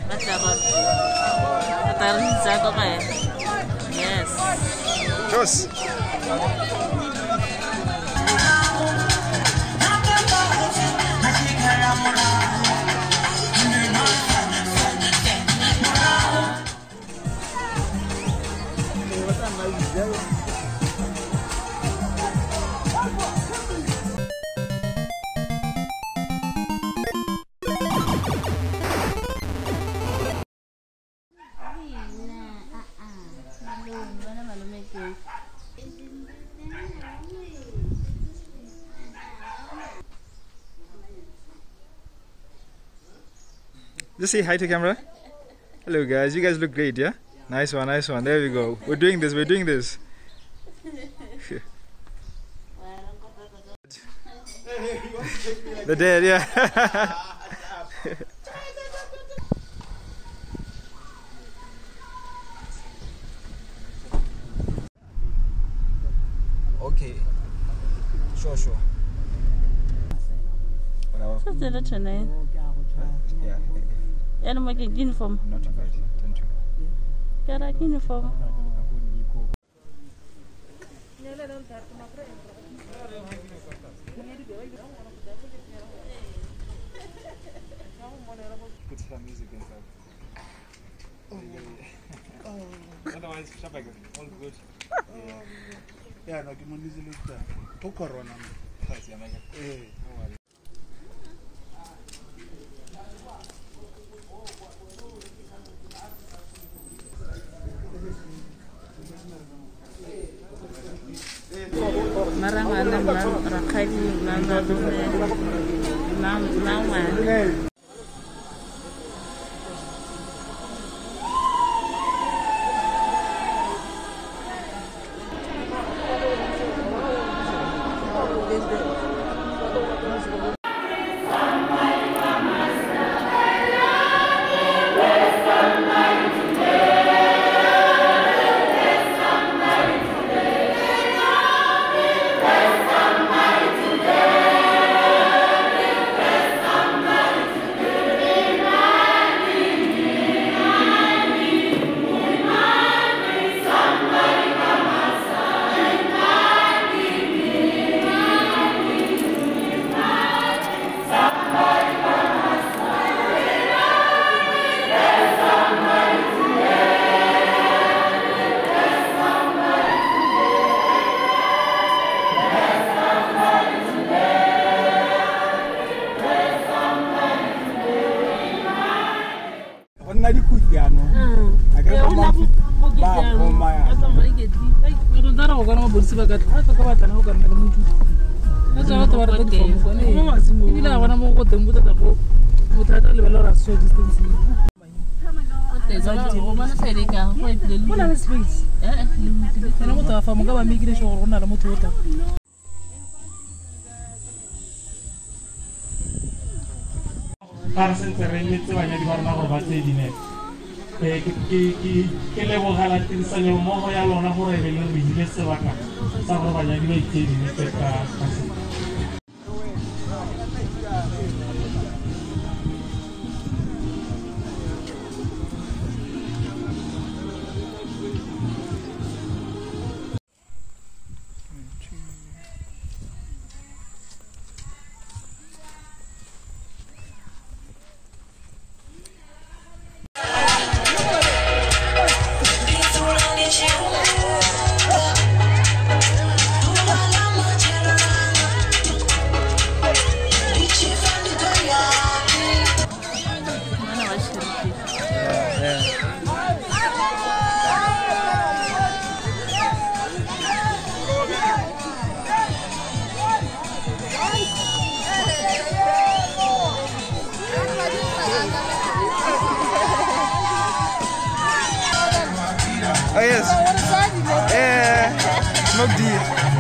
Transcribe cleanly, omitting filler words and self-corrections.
Yes. Cheers. Just say hi to camera. Hello guys, you guys look great, yeah? Nice one, nice one. There we go. We're doing this, we're doing this. The dead, yeah. Okay. Sure. What's the letter name? Yeah. And I'm making uniform. Not invited. Thank you. Yeah, like uniform. Put some music inside. Otherwise, all good. Yeah, no, give me this little. To corona. Oh yes. Yeah. Smoke deep.